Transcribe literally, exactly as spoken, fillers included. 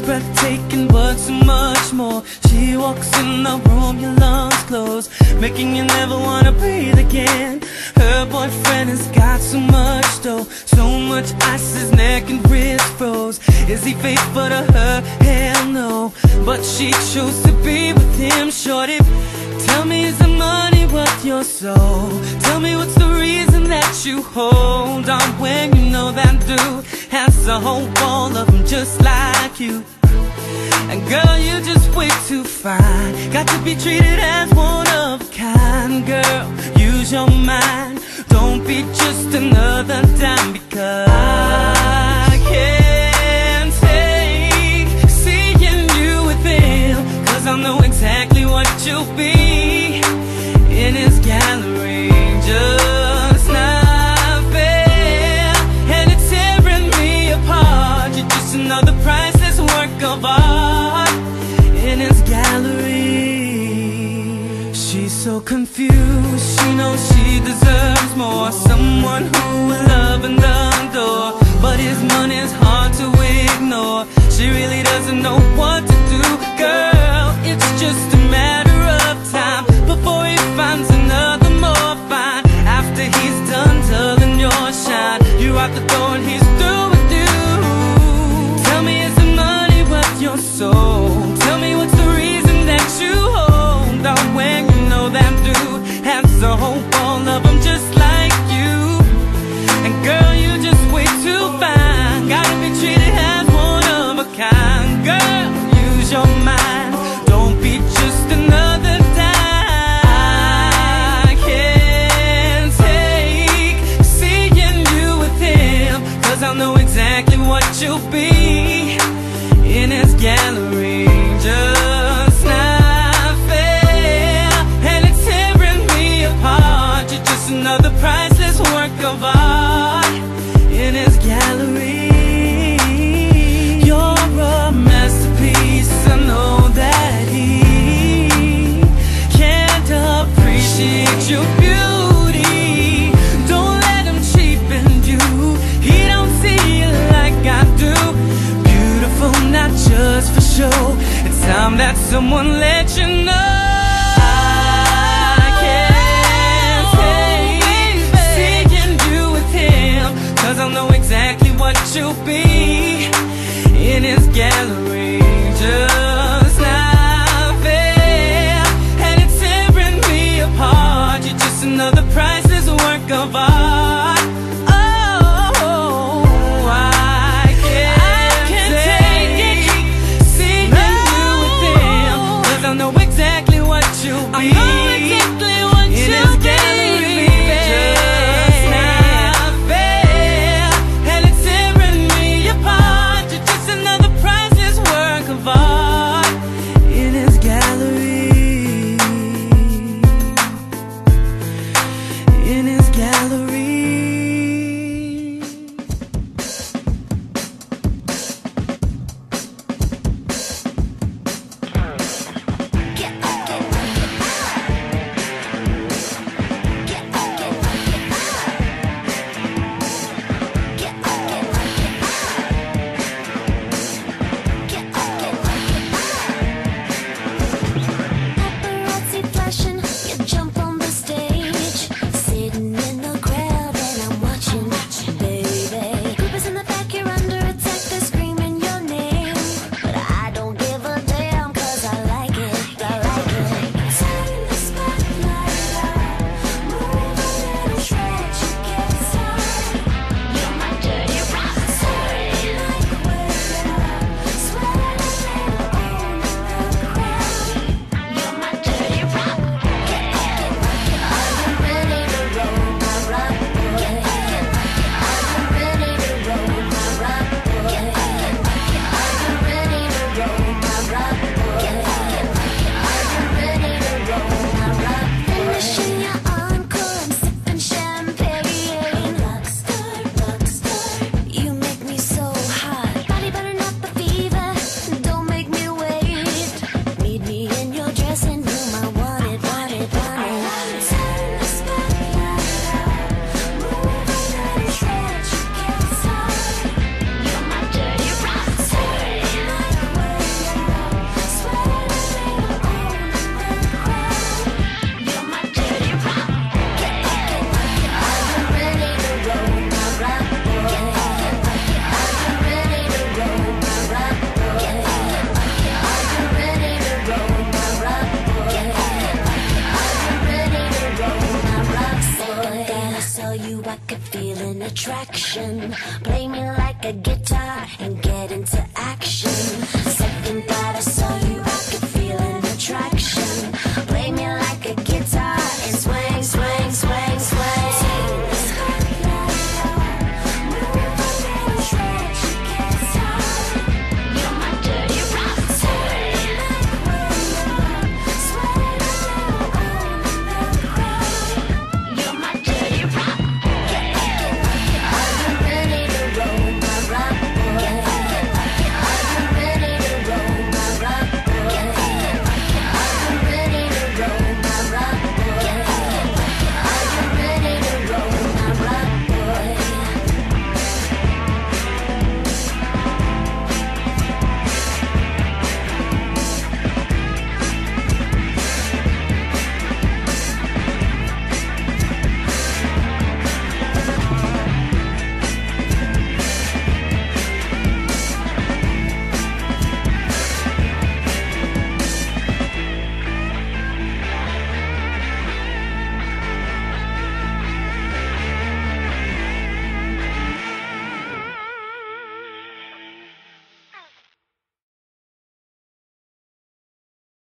breathtaking, but so much more. She walks in the room, your lungs close, making you never wanna breathe again. Her boyfriend has got so much dough, so much ice, his neck and wrist froze. Is he faithful to her? Hell no, but she chose to be with him. Shorty, tell me, is the money worth your soul? Tell me, what's the reason that you hold on when you know that dude has a whole wall of them just like you? And girl, you just way too fine, got to be treated as one of a kind. Girl, use your mind, don't be just another dime, because I can't take seeing you with him, cause I know exactly what you'll be in his gallery. Just not fair, and it's tearing me apart. You're just another priceless work of art in his gallery. She's so confused, she knows she deserves more, someone who will love and adore, but his money's hard to ignore. She really doesn't know what to do. Girl, it's just a matter of time before he finds another more fine. After he's done dulling your shine, you're out the door and he's through with you. Tell me, is the money worth your soul? Tell me, what's the reason that you hold on when you know that dude has a whole wall of them just like you? And girl, you just way too fine, gotta be treated as one of a kind. Girl, use your mind, don't be just another dime. I can't take seeing you with him, cause I know exactly what you'll be in his gallery. Just not fair, and it's tearing me apart. You're just another priceless work of art in his gallery. You're a masterpiece, I know that he can't appreciate your beauty. Don't let him cheapen you, he don't see it like I do. Beautiful, not just for show, it's time that someone let you know. I can't take seeing you with him, cause I know exactly what you'll be in his gallery.